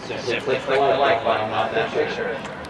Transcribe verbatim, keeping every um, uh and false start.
Simply click the like button on that picture.